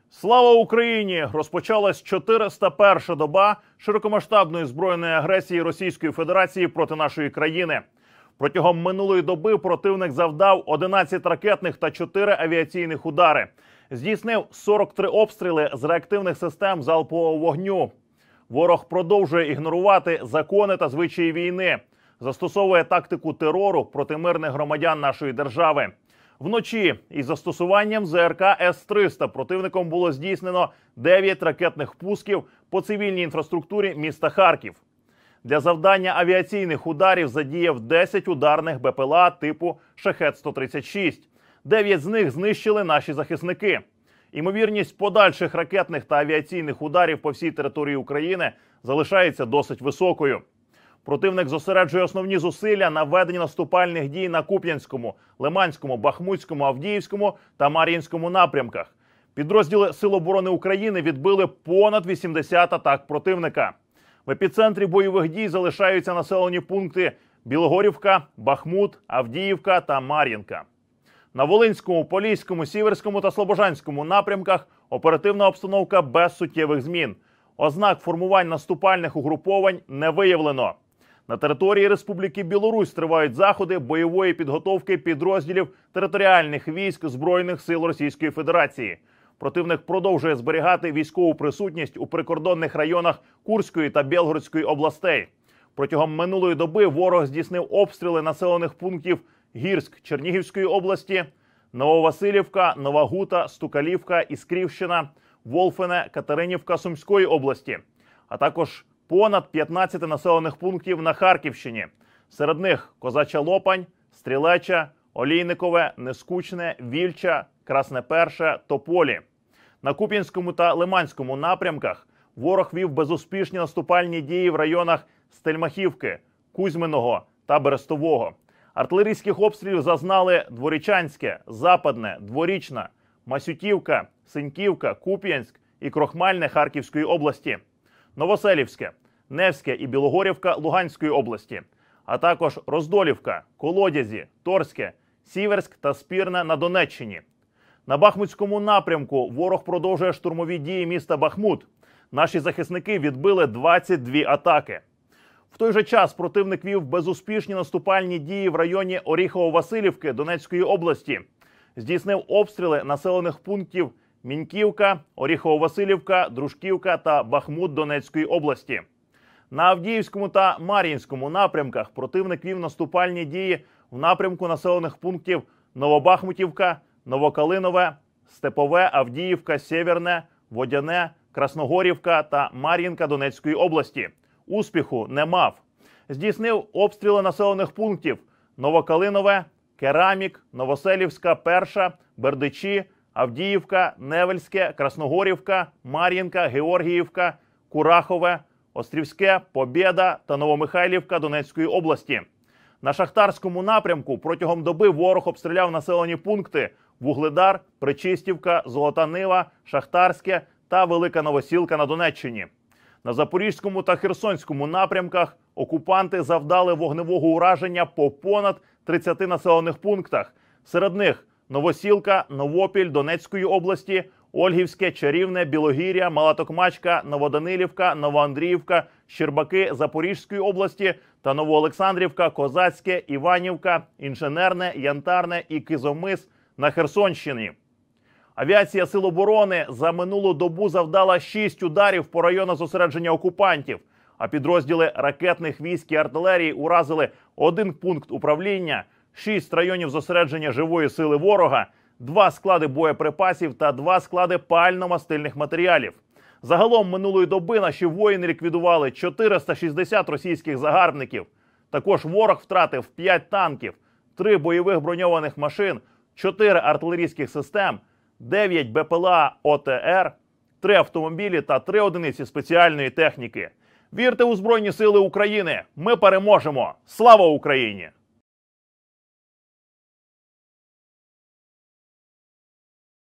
Слава Україні! Розпочалась 401-ша доба широкомасштабної збройної агресії Російської Федерації проти нашої країни. Протягом минулої доби противник завдав 11 ракетних та 4 авіаційних удари. Здійснив 43 обстріли з реактивних систем залпового вогню. Ворог продовжує ігнорувати закони та звичаї війни. Застосовує тактику терору проти мирних громадян нашої держави. Вночі із застосуванням ЗРК С-300 противником було здійснено 9 ракетних пусків по цивільній інфраструктурі міста Харків. Для завдання авіаційних ударів задіяв 10 ударних БПЛА типу Шахед-136. 9 з них знищили наші захисники. Імовірність подальших ракетних та авіаційних ударів по всій території України залишається досить високою. Противник зосереджує основні зусилля на веденні наступальних дій на Куп'янському, Лиманському, Бахмутському, Авдіївському та Мар'їнському напрямках. Підрозділи Сил оборони України відбили понад 80 атак противника. В епіцентрі бойових дій залишаються населені пункти Білогорівка, Бахмут, Авдіївка та Мар'їнка. На Волинському, Поліському, Сіверському та Слобожанському напрямках оперативна обстановка без суттєвих змін. Ознак формувань наступальних угруповань не виявлено. На території Республіки Білорусь тривають заходи бойової підготовки підрозділів територіальних військ Збройних сил Російської Федерації. Противник продовжує зберігати військову присутність у прикордонних районах Курської та Білгородської областей. Протягом минулої доби ворог здійснив обстріли населених пунктів Гірськ Чернігівської області, Нововасилівка, Нова Гута, Стукалівка, Іскрівщина, Волфине, Катеринівка Сумської області, а також понад 15 населених пунктів на Харківщині. Серед них Козача Лопань, Стрілеча, Олійникове, Нескучне, Вільча, Красне Перше, Тополі. На Куп'янському та Лиманському напрямках ворог вів безуспішні наступальні дії в районах Стельмахівки, Кузьминого та Берестового. Артилерійських обстрілів зазнали Дворічанське, Западне, Дворічна, Масютівка, Синьківка, Куп'янськ і Крохмальне Харківської області, Новоселівське, Невське і Білогорівка Луганської області, а також Роздолівка, Колодязі, Торське, Сіверськ та Спірне на Донеччині. На Бахмутському напрямку ворог продовжує штурмові дії міста Бахмут. Наші захисники відбили 22 атаки. В той же час противник вів безуспішні наступальні дії в районі Оріхово-Василівки Донецької області. Здійснив обстріли населених пунктів Міньківка, Оріхово-Василівка, Дружківка та Бахмут Донецької області. На Авдіївському та Мар'їнському напрямках противник вів наступальні дії в напрямку населених пунктів Новобахмутівка, Новокалинове, Степове, Авдіївка, Сєвєрне, Водяне, Красногорівка та Мар'їнка Донецької області. Успіху не мав. Здійснив обстріли населених пунктів Новокалинове, Керамік, Новоселівська, Перша, Бердичі, Авдіївка, Невельське, Красногорівка, Мар'їнка, Георгіївка, Курахове, Острівське, Побєда та Новомихайлівка Донецької області. На Шахтарському напрямку протягом доби ворог обстріляв населені пункти Вугледар, Причистівка, Золота Нива, Шахтарське та Велика Новосілка на Донеччині. На Запорізькому та Херсонському напрямках окупанти завдали вогневого ураження по понад 30 населених пунктах. Серед них Новосілка, Новопіль Донецької області, Ольгівське, Чарівне, Білогір'я, Мала-Токмачка, Новоданилівка, Новоандріївка, Щербаки Запорізької області та Новоолександрівка, Козацьке, Іванівка, Інженерне, Янтарне і Кизомис на Херсонщині. Авіація Сил оборони за минулу добу завдала 6 ударів по районах зосередження окупантів, а підрозділи ракетних військ і артилерії уразили 1 пункт управління, 6 районів зосередження живої сили ворога, 2 склади боєприпасів та 2 склади пально-мастильних матеріалів. Загалом минулої доби наші воїни ліквідували 460 російських загарбників. Також ворог втратив 5 танків, 3 бойових броньованих машин, 4 артилерійських систем, 9 БПЛА ОТР, 3 автомобілі та 3 одиниці спеціальної техніки. Вірте у Збройні Сили України! Ми переможемо! Слава Україні!